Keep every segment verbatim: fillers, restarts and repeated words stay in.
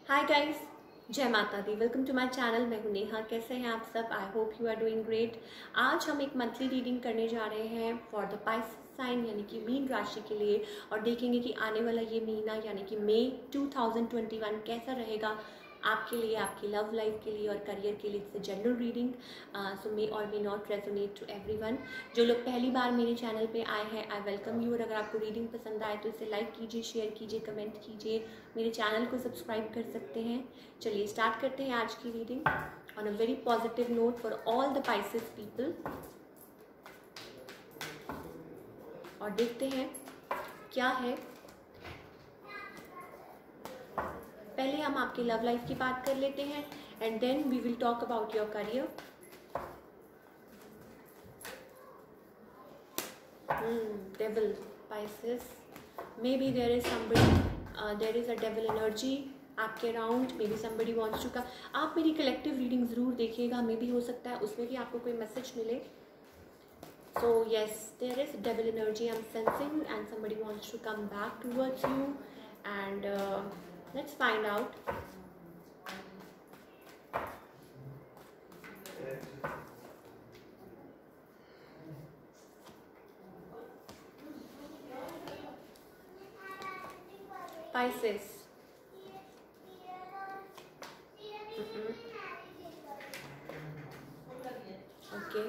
हाय guys, जय माता दी। Welcome to my channel. मैं हूं नेहा। कैसे हैं आप सब? I hope you are doing great. आज हम एक मंथली रीडिंग करने जा रहे हैं फॉर द पाइसेस साइन यानी कि मीन राशि के लिए, और देखेंगे कि आने वाला ये महीना यानी कि मई टू थाउजेंड ट्वेंटी वन कैसा रहेगा आपके लिए, आपकी लव लाइफ के लिए और करियर के लिए। It's general reading, so may और may not resonate to everyone. जो लोग पहली बार मेरे चैनल पे आए हैं, आई वेलकम यू। और अगर आपको रीडिंग पसंद आए तो इसे लाइक कीजिए, शेयर कीजिए, कमेंट कीजिए, मेरे चैनल को सब्सक्राइब कर सकते हैं। चलिए स्टार्ट करते हैं आज की reading on a very positive note for all the Pisces people. और देखते हैं क्या है। पहले हम आपके लव लाइफ की बात कर लेते हैं and then we will talk about your career. Devil Pisces, maybe there is somebody, there is a devil energy आपके around. Maybe somebody wants to come. आप मेरी कलेक्टिव रीडिंग ज़रूर देखिएगा, मे बी हो सकता है उसमें भी आपको कोई मैसेज मिले। So yes, there is devil energy I'm sensing and somebody wants to come back towards you, and uh, let's find out. Pisces. Mm-mm. Okay.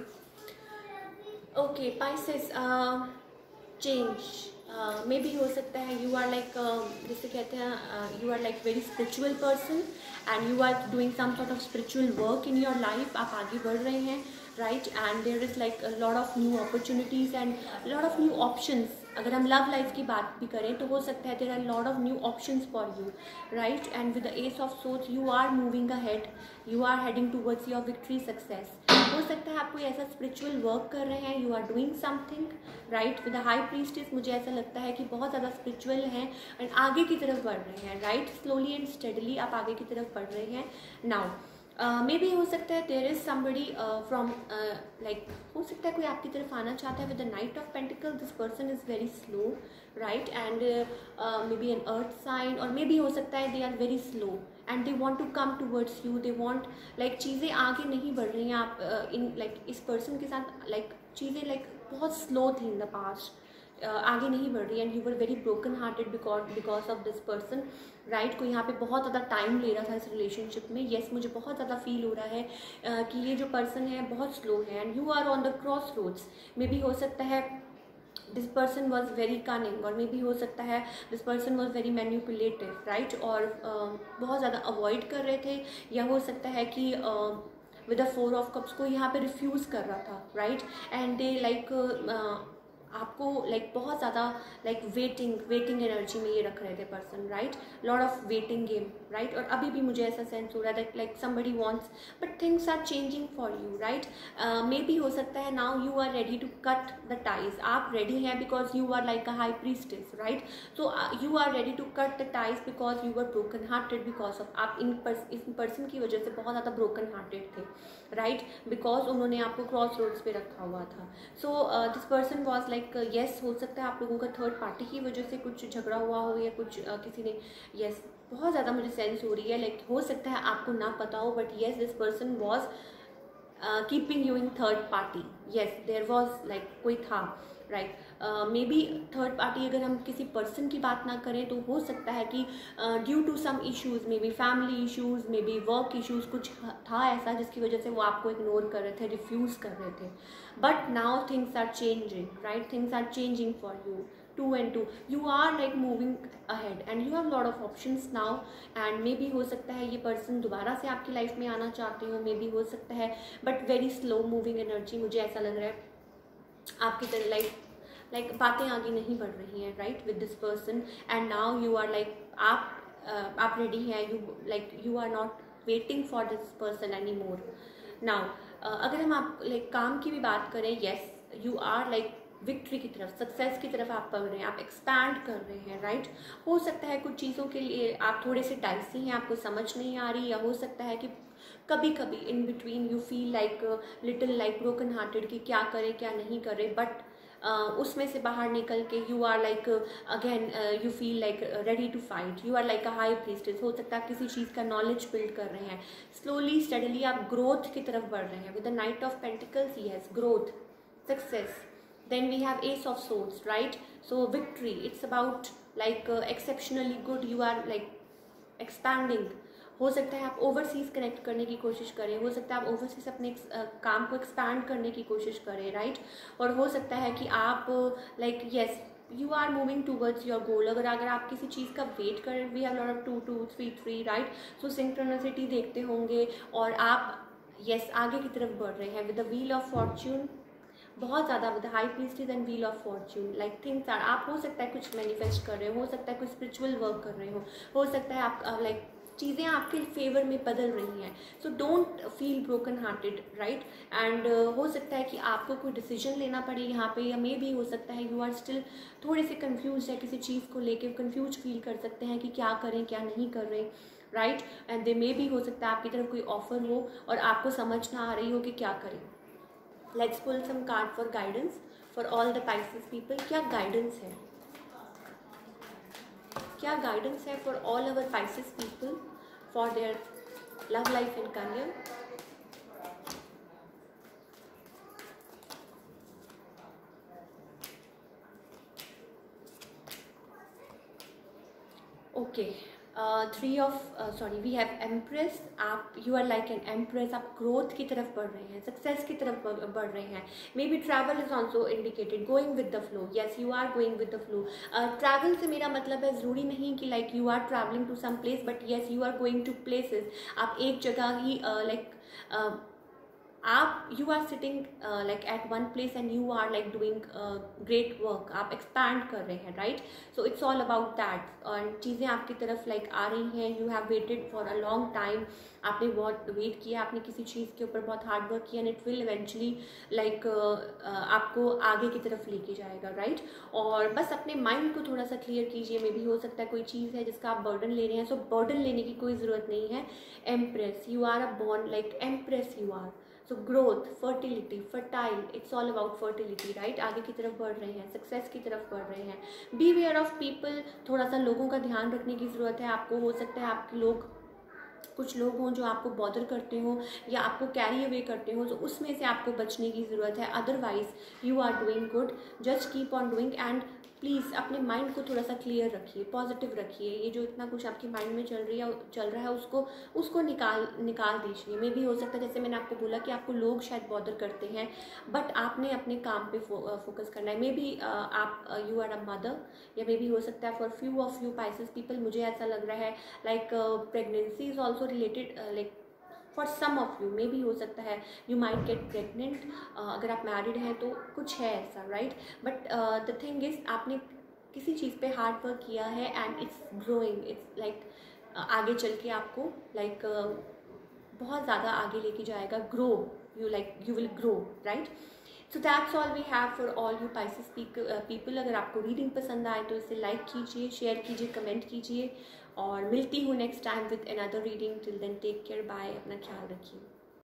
Okay, Pisces. Uh, change. May uh, भी हो सकता है you are like, जिसे कहते हैं you are like very spiritual person and you are doing some sort of spiritual work in your life. आप आगे बढ़ रहे हैं, right, and there is like lot of new opportunities and lot of new options. अगर हम love life की बात भी करें तो हो सकता है there are lot of new options for you, right, and with the ace of swords you are moving ahead, you are heading towards your victory success. हो सकता है आप कोई ऐसा स्पिरिचुअल वर्क कर रहे हैं, you are doing something, right, with the high priestess. मुझे ऐसा लगता है कि बहुत ज़्यादा स्पिरिचुअल हैं एंड आगे की तरफ बढ़ रहे हैं, राइट, स्लोली एंड स्टेडली आप आगे की तरफ बढ़ रहे हैं। नाउ मे बी हो सकता है there is somebody from, like हो सकता है कोई आपकी तरफ आना चाहता है with the knight of pentacle. This person is very slow, right, and maybe an earth sign, और मे बी हो सकता है they are very slow and they want to come towards you. They want, like चीज़ें आगे नहीं बढ़ रही हैं आप इन, uh, लाइक like, इस पर्सन के साथ लाइक like, चीज़ें लाइक like, बहुत स्लो थी इन द पास्ट, आगे नहीं बढ़ रही and you were very broken hearted because because of this person, right. कोई यहाँ पे बहुत ज़्यादा टाइम ले रहा था इस रिलेशनशिप में। येस yes, मुझे बहुत ज़्यादा फील हो रहा है uh, कि ये जो पर्सन है बहुत स्लो है and you are on the crossroads. Maybe हो सकता है this person was very cunning, और मे भी हो सकता है this person was very manipulative, right, और uh, बहुत ज़्यादा अवॉइड कर रहे थे, या हो सकता है कि with the four of cups को यहाँ पे रिफ्यूज़ कर रहा था, राइट, एंड दे लाइक आपको लाइक like, बहुत ज़्यादा लाइक वेटिंग वेटिंग एनर्जी में ये रख रहे थे person, right, lot of waiting game, right. और अभी भी मुझे ऐसा सेंस हो रहा है that like somebody wants but things are changing for you, right. Maybe हो सकता है now you are ready to cut the ties. आप रेडी हैं because you are like a high priestess, right, so you are ready to cut the ties because you are broken hearted because of, आप इन इन person की वजह से बहुत ज़्यादा ब्रोकन हार्टेड थे, राइट, बिकॉज उन्होंने आपको क्रॉस रोड्स पे रखा हुआ था। So this person was like, yes, हो सकता है आप लोगों का थर्ड पार्टी की वजह से कुछ झगड़ा हुआ हो, या कुछ uh, किसी ने, येस yes, बहुत ज़्यादा मुझे सेंस हो रही है, लाइक like, हो सकता है आपको ना पता हो, but yes this person was keeping you in third party. Yes, there was like कोई था, right. Maybe third party, अगर हम किसी पर्सन की बात ना करें तो हो सकता है कि due to some issues, maybe family issues, maybe work issues, कुछ था ऐसा जिसकी वजह से वो आपको इग्नोर कर रहे थे, रिफ्यूज़ कर रहे थे। But now things are changing, right, things are changing for you, two and two, you are like moving ahead and you have lot of options now. And maybe हो सकता है ये पर्सन दोबारा से आपकी लाइफ में आना चाहते हो, मे बी हो सकता है, but very slow moving energy, मुझे ऐसा लग रहा है आपकी तरह लाइक लाइक like, बातें आगे नहीं बढ़ रही हैं, right, with this person. And now you are like, आप uh, आप रेडी हैं, you like you are not waiting for this person any more. Now अगर हम आप लाइक like, काम की भी बात करें, yes, you are like victory की तरफ, सक्सेस की तरफ आप बढ़ रहे हैं, आप एक्सपैंड कर रहे हैं, राइट। हो सकता है कुछ चीज़ों के लिए आप थोड़े से डाइसी हैं, आपको समझ नहीं आ रही, या हो सकता है कि कभी कभी in between you feel like little like broken hearted कि क्या करें क्या नहीं करें, बट उसमें से बाहर निकल के you are like again you feel like ready to fight, you are like a high priestess. हो सकता है किसी चीज़ का नॉलेज बिल्ड कर रहे हैं, स्लोली स्टडीली आप ग्रोथ की तरफ बढ़ रहे हैं with the knight of pentacles. Yes, growth, success. Then we have Ace of Swords, right? So victory, it's about like uh, exceptionally good, you are like expanding. हो सकता है आप ओवरसीज कनेक्ट करने की कोशिश करें, हो सकता है आप ओवरसीज अपने uh, काम को एक्सपैंड करने की कोशिश करें, राइट? और हो सकता है कि आप like yes you are moving towards your goal. अगर अगर आप किसी चीज़ का वेट करें, we have lot of two two three three, right? So synchronicity देखते होंगे और आप यस yes, आगे की तरफ बढ़ रहे हैं with the wheel of fortune, बहुत ज़्यादा with high priestess and wheel of fortune. Like things are, आप हो सकता है कुछ मैनिफेस्ट कर रहे हो, हो सकता है कुछ स्पिरिचुअल वर्क कर रहे हो, हो सकता है आप लाइक uh, like, चीज़ें आपके फेवर में बदल रही हैं। So don't feel broken hearted, right? And हो सकता है कि आपको कोई डिसीजन लेना पड़े यहाँ पे, या मे भी हो सकता है यू आर स्टिल थोड़े से कन्फ्यूज है किसी चीज़ को लेके, कन्फ्यूज फील कर सकते हैं कि क्या करें क्या नहीं कर रहे, राइट? एंड दे मे भी हो सकता है आपकी तरफ कोई ऑफर हो और आपको समझ ना आ रही हो कि क्या करें। Let's pull some card for guidance for all the Pisces people. क्या guidance है, क्या guidance है for all our Pisces people for their love life and career? Okay. Three of sorry we have empress. आप you are like an empress, आप growth की तरफ बढ़ रहे हैं, सक्सेस की तरफ बढ़ रहे हैं। Maybe travel is also indicated, going with the flow. Yes, you are going with the flow. Travel से मेरा मतलब है ज़रूरी नहीं कि like you are travelling to some place, but yes you are going to places. आप एक जगह ही लाइक uh, like, uh, आप you are sitting like at one place and you are like doing great work, आप expand कर रहे हैं, right? So it's all about that. और चीज़ें आपकी तरफ लाइक like, आ रही हैं। You have waited for a long time, आपने बहुत वेट किया, आपने किसी चीज़ के ऊपर बहुत हार्ड वर्क किया, and it will eventually like आपको आगे की तरफ लेके जाएगा, राइट? और बस अपने माइंड को थोड़ा सा क्लियर कीजिए। मे भी हो सकता है कोई चीज़ है जिसका आप बर्डन ले रहे हैं, सो so, बर्डन लेने की कोई ज़रूरत नहीं है। Empress, you are a born like empress, you are so growth, fertility, fertile, it's all about fertility, right? आगे की तरफ बढ़ रहे हैं, सक्सेस की तरफ बढ़ रहे हैं। बी वेयर ऑफ पीपल, थोड़ा सा लोगों का ध्यान रखने की ज़रूरत है आपको। हो सकता है आपके लोग, कुछ लोग हों जो आपको बॉदर करते हो या आपको कैरी अवे करते हो, तो उसमें से आपको बचने की ज़रूरत है। Otherwise you are doing good, just keep on doing. And please अपने माइंड को थोड़ा सा क्लियर रखिए, पॉजिटिव रखिए। ये जो इतना कुछ आपके माइंड में चल रही है चल रहा है उसको उसको निकाल निकाल दीजिए। मे भी हो सकता है, जैसे मैंने आपको बोला कि आपको लोग शायद बॉदर करते हैं, बट आपने अपने काम पे फो, फोकस करना है। मे बी आप यू आर अ मदर, या मे भी हो सकता है for few of you Pisces people, मुझे ऐसा लग रहा है like pregnancy is also related, like for some of you may भी हो सकता है यू माइट गेट प्रेगनेंट। अगर आप मैरिड हैं तो कुछ है ऐसा, right? But the thing is, आपने किसी चीज़ पे हार्ड वर्क किया है and it's growing, it's like आगे चल के आपको लाइक like, uh, बहुत ज़्यादा आगे लेके जाएगा। Grow, you like you will grow, right? So that's all we have for all you Pisces people. अगर आपको रीडिंग पसंद आए तो इसे लाइक कीजिए, शेयर कीजिए, कमेंट कीजिए, और मिलती हूँ next time with another reading. Till then take care, bye, अपना ख्याल रखिए।